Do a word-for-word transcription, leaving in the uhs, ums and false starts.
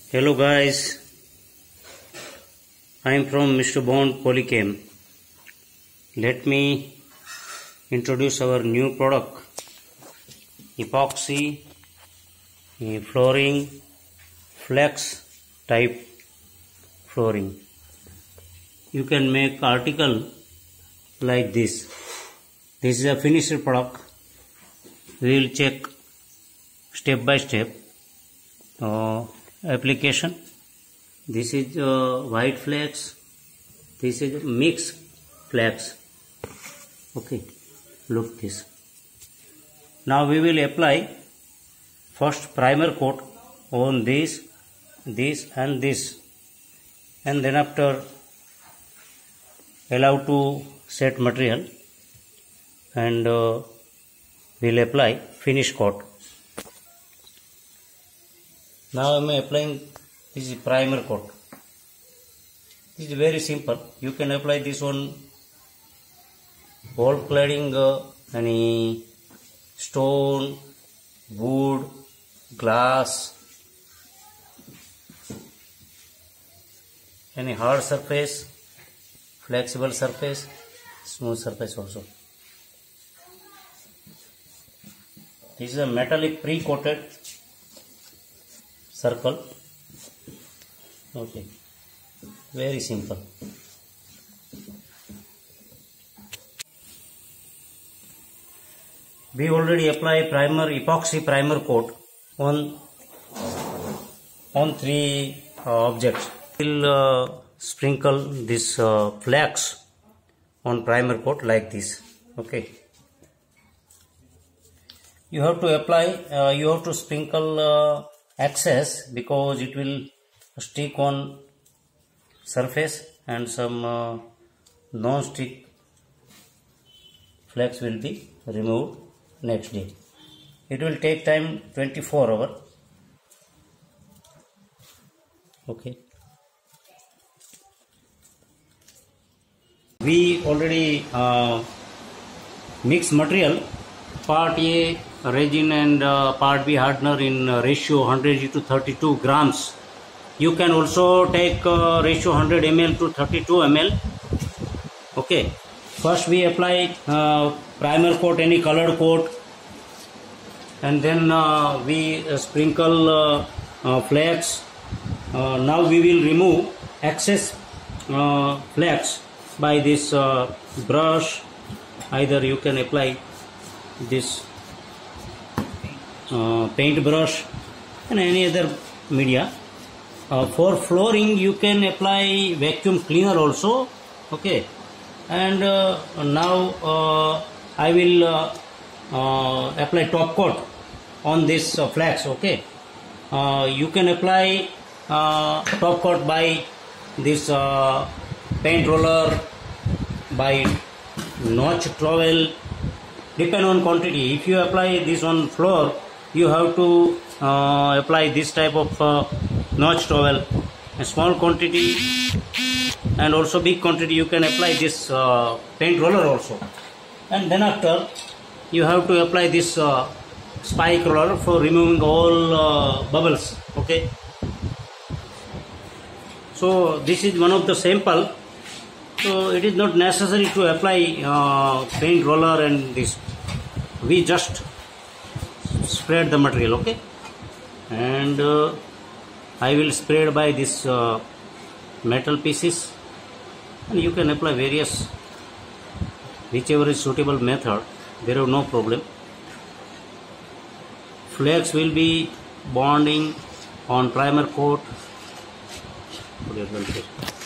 Hello guys, I am from Mister Bond Polychem. Let me introduce our new product, epoxy flooring, flex type flooring. You can make article like this. This is a finished product. We will check step by step. Uh, application. This is uh, white flex. This is mixed flex. Okay, look this. Now we will apply first primer coat on this, this and this, and then after allow to set material, and uh, we will apply finish coat. Now I am applying this primer coat. This is very simple. You can apply this on wall cladding, uh, any stone, wood, glass, any hard surface, flexible surface, smooth surface also. This is a metallic pre-coated circle. Okay, very simple. We already apply primer, epoxy primer coat on on three uh, objects. We'll uh, sprinkle this uh, flex on primer coat like this. Okay, you have to apply, uh, you have to sprinkle uh, excess because it will stick on surface, and some uh, non-stick flex will be removed next day. It will take time twenty-four hours. Okay, we already uh, mix material, part A resin and uh, part B hardener in uh, ratio one hundred to thirty-two grams. You can also take uh, ratio one hundred milliliters to thirty-two milliliters. Okay, first we apply uh, primer coat, any colored coat, and then uh, we uh, sprinkle uh, uh, flex. Uh, now we will remove excess uh, flex by this uh, brush. Either you can apply this uh, paint brush and any other media. Uh, for flooring you can apply vacuum cleaner also. Okay, and uh, now uh, I will uh, uh, apply top coat on this uh, flex. Okay, uh, you can apply uh, top coat by this uh, paint roller, by notch trowel, depend on quantity. If you apply this on floor, you have to uh, apply this type of uh, notch trowel. A small quantity and also big quantity you can apply this uh, paint roller also. And then after you have to apply this uh, spike roller for removing all uh, bubbles. Okay, so this is one of the sample. So it is not necessary to apply uh, paint roller and this. We just spread the material. Okay, and uh, I will spread by this uh, metal pieces, and you can apply various, whichever is suitable method. There is no problem. Flex will be bonding on primer coat.